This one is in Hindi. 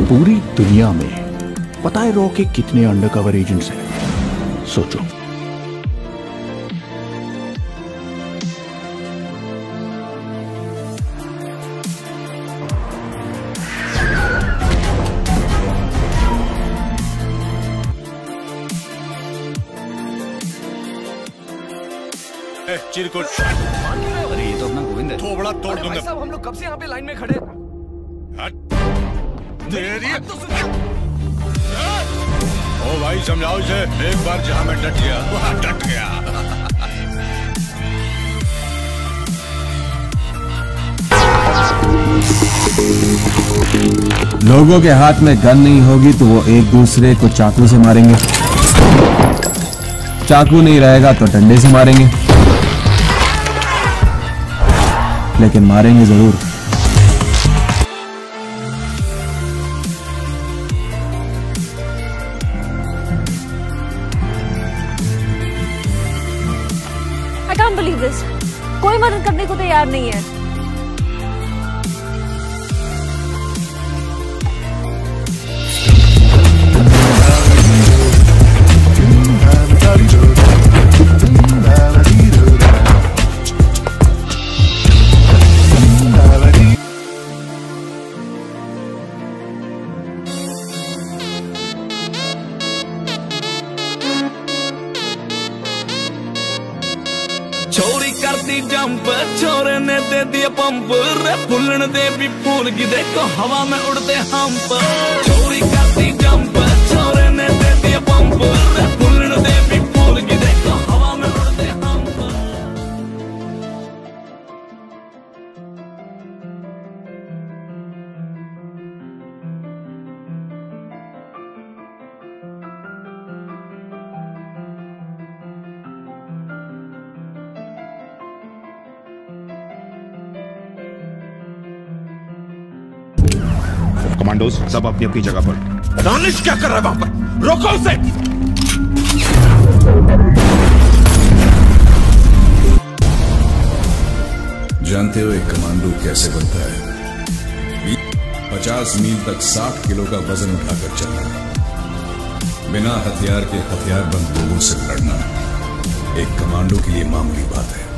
पूरी दुनिया में पता है रॉ के कितने अंडरकवर एजेंट्स हैं? सोचो। चिरकुट। अरे ये तो अपना गोविंद है। थोबड़ा तोड़ दूंगा। साहब हम लोग कब से यहाँ पे लाइन में खड़े। तेरी ओ भाई समझाओ इसे। एक बार जहाँ मैं डट गया वहाँ डट गया। लोगों के हाथ में गन नहीं होगी तो वो एक दूसरे को चाकू से मारेंगे, चाकू नहीं रहेगा तो डंडे से मारेंगे, लेकिन मारेंगे जरूर। I can't believe this. कोई मदद करने को तैयार नहीं है। छोरी करती जंप, छोरे ने दे दिया पंप, रे फुलन दे भी फूल की देखो हवा में उड़ते हंप। छोरी करती जंप, छोरे ने दे दिया पंप, रे फुलन दे भी फूल की देखो हवा में उड़ते हंप। कमांडोज सब अपनी अपनी जगह पर। दानिश क्या कर रहा है वहां पर? रोको उसे। जानते हो एक कमांडो कैसे बनता है? 50 मील तक 60 किलो का वजन उठाकर चलना, बिना हथियार के हथियारबंद लोगों से लड़ना एक कमांडो के लिए मामूली बात है।